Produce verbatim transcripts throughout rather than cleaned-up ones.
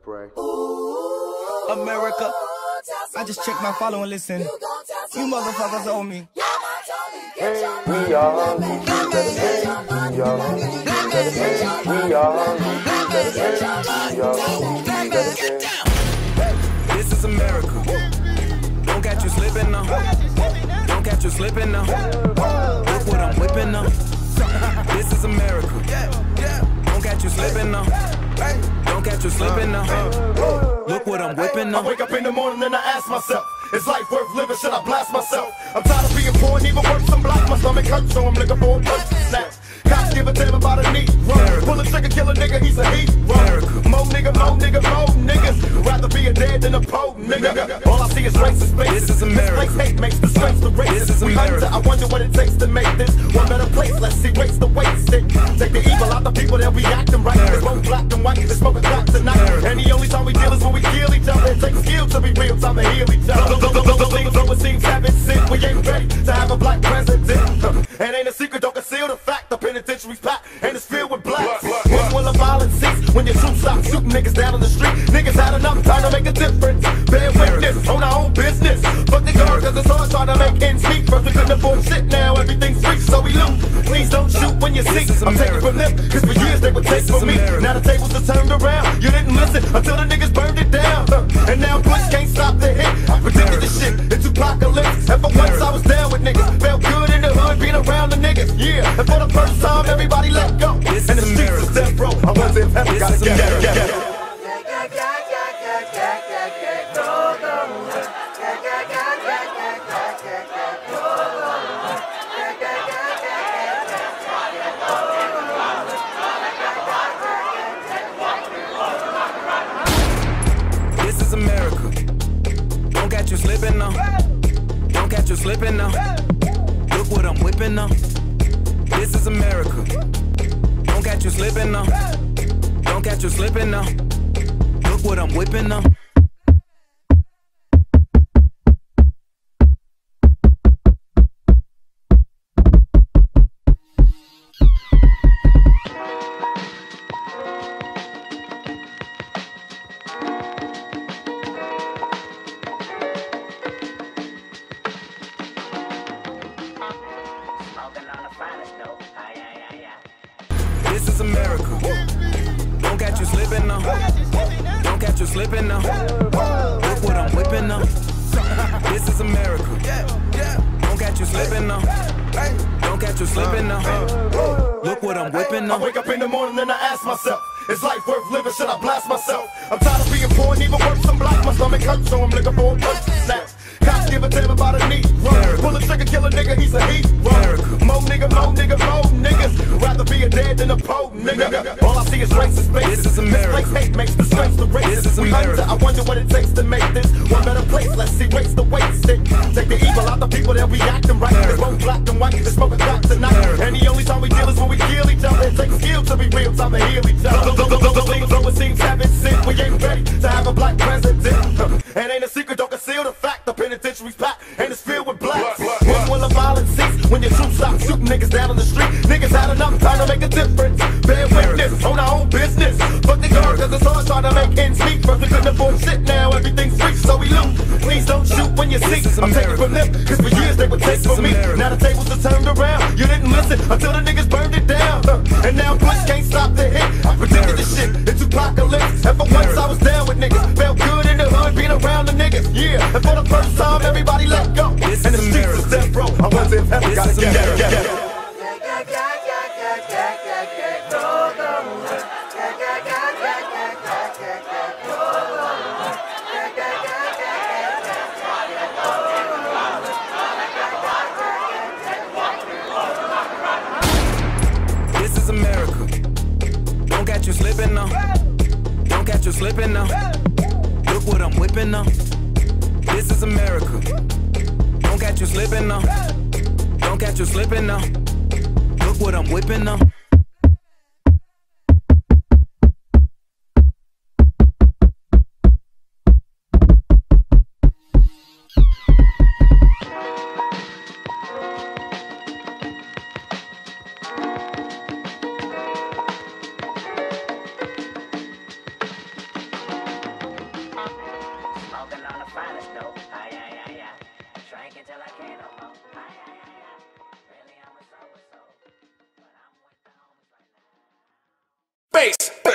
break. America, I just checked my follow and listen. You motherfuckers owe me. Hey, we are, we are, we are, we are, This is America. Don't catch you slipping now. Don't catch you slipping now. Look what I'm whipping now. This is America. Don't catch you slipping now. Don't catch you slipping now. Look what I'm whipping now. I wake up in the morning and I ask myself, is life worth living? Should I blast myself? I'm tired of being poor and even worse, I'm black. My stomach hurts, so I'm looking for a punch to snatch. Cops give a damn about a knee. Pull a trigger, kill a nigga, he's a heat. Mo nigga, mo nigga, mo niggas. Rather be a dead than a po nigga. All I see is racist faces. This is America. This place hate makes the strength the racist. This is we America. Under, I wonder what it takes to make this one better place. Let's see, waste the wasted. Take the evil out the people that we acting right. It's both black and white, they're smoking crack tonight. And the only time we deal is when we kill each other. It takes skill to be real, time to heal each other. The leaders overseas haven't sick. We ain't ready to have a black president. And ain't a secret, don't conceal the fact. The penitentiary's packed and it's filled with blacks. When will the violence cease? When your troops stop shooting niggas down on the street. Niggas had enough time to make a difference. Bear witness, own our own business. Fuck the guard, cause it's hard trying to make ends meet. First we couldn't afford shit, now everything's free, so we loot. Please don't shoot when you see. I'm taking from them, cause for years they would take from me. Now the tables are turned around. You didn't listen until the niggas burned it down. And now Bush can't stop the hit. I predicted this shit, it's apocalypse. And for once I was down with niggas. Felt good in the hood, being around the niggas. Yeah, and for the first time everybody let go. This and the is streets America. is death, bro. I was in heaven, This gotta is get America. get, get. This is America. Don't catch you slipping now. Don't catch you slipping now. Look what I'm whipping now. This is America. Don't catch you slipping now. Don't catch you slipping now. Look what I'm whipping now. This is America. Don't catch you slipping now. Don't catch you slipping now. Look what I'm whipping now. This is America. Don't catch you slipping now. Don't catch you slipping now. Look what I'm whipping now. I wake up in the morning and I ask myself, is life worth living? Should I blast myself? I'm tired of being poor and even worse, I'm black. My stomach hurts, so I'm looking for a punch to snatch. Cops give a damn about a knee. Pull a trigger, kill a nigga, he's a heat. Mo nigga, mo nigga, mo niggas. Rather be a dead than a po nigga. All I see is racist faces. This is America. This place hate makes the strength the racist. This is we America. Under, I wonder what it takes to make this one better place. Let's see, waste the wasted. Take the evil out the people that we acting right. It's both black and white, they're smoking crack tonight. And the only time we deal is when we kill each other. It takes skill to be real, time to heal each other. The leaders overseas haven't sick. We ain't ready to have a black president. And ain't a secret, don't conceal the fact. The penitentiary's packed and it's filled with blacks. When will the violence cease? When your troops stop shooting niggas down on the street. Niggas had enough time to make a difference. Bear witness, own our own business. Fuck the guard, cause it's hard trying to make ends meet. First we couldn't afford shit, now everything's free, so we loot. Please don't shoot when you see. I'm taking from them, cause for years they would take from me. Now the tables are turned around. You didn't listen until the niggas burned it down. And now Bush can't stop the hit. I predicted this shit, it's apocalypse. And for once I was down with niggas. Felt good in the hood, being around the niggas. Yeah, and for the first time everybody let go. This and is the streets America. is death, bro. I was in heaven, This gotta is get America. get, get. This is America. Don't catch you slipping now. Don't catch you slipping now. Look what I'm whipping now. This is America. Don't catch you slipping now. Don't catch you slipping now. Look what I'm whipping now.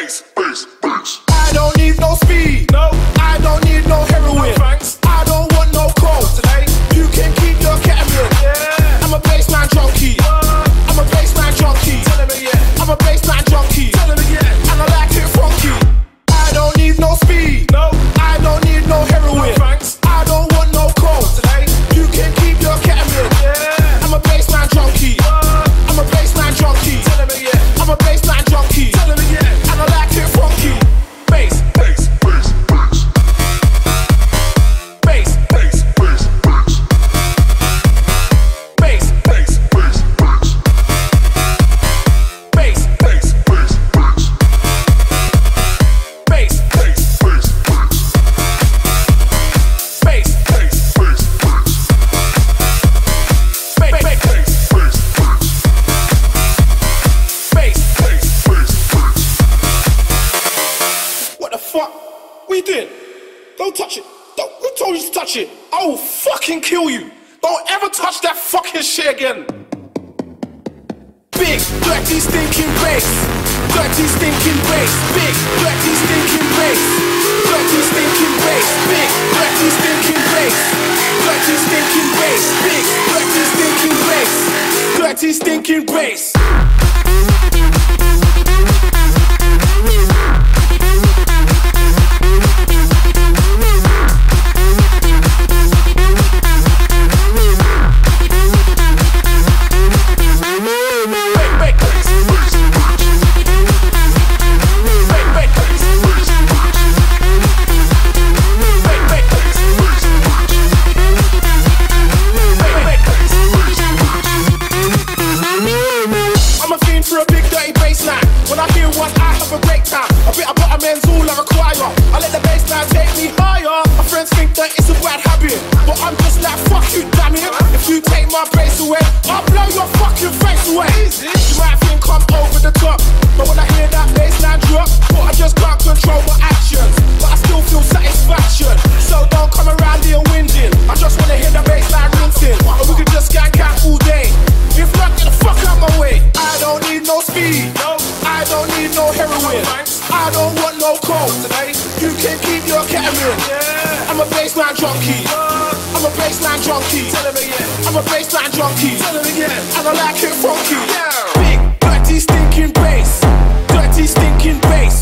bass, bass, bass. I don't need no speed. No. I don't need no heroin. No, thanks. I don't want no coke today. You can keep your ketamine. Yeah. I'm a bassline junkie. What? I'm a bassline junkie. Tell me yeah. I'm a bassline junkie. Tell me yeah. And I like it funky. I don't need no speed. No. I don't need no heroin. No, thanks. I don't want no coke today. You can keep your ketamine. Yeah. I'm a bassline junkie. What? I'm a bassline junkie. Tell me yeah. I'm a bassline junkie. Tell me yeah. And I like it funky. Bass, bass, bass, bass. Bass, bass, bass, bass. Bass, bass, bass, bass. Bass, bass, bass, bass. Bass, bass, bass, bass. Bass, bass, bass, bass. Bass, bass, bass, bass. Bass, bass, bass, bass. What the fuck? We did. Don't touch it. Don't. Who told you to touch it? I will fucking kill you. Don't ever touch that fucking shit again. Big, dirty, stinking bass. Dirty, stinking bass. Big, dirty, stinking bass. Dirty, stinking bass. Big, dirty, stinking bass. Dirty, stinking bass. Big, dirty, stinking bass. Dirty, stinking bass. I'm a fiend for a big dirty bassline. When I hear one, I have a great time. A bit of butterman's all I require. I let the bassline take me higher. My friends think that it's a bad habit, but I'm just like, fuck you, damn it. If you take my bass away, I'll blow your fucking face away. You might think I'm over the top, but when I hear that bassline drop, but I just can't control my actions. But I still feel satisfaction. So don't come around here whinging. I just wanna hear the bassline rinsing, and we can just skank out all day. If not, get the fuck out my way. I don't need no speed. No. I don't need no heroin. No, I don't want no coke today. You can keep your ketamine. Yeah. I'm a bassline junkie. What? I'm a bassline junkie. Tell me yeah. I'm a bassline junkie. Tell me yeah. And I like it funky. Yeah. Big, dirty, stinking bass. Dirty, stinking bass.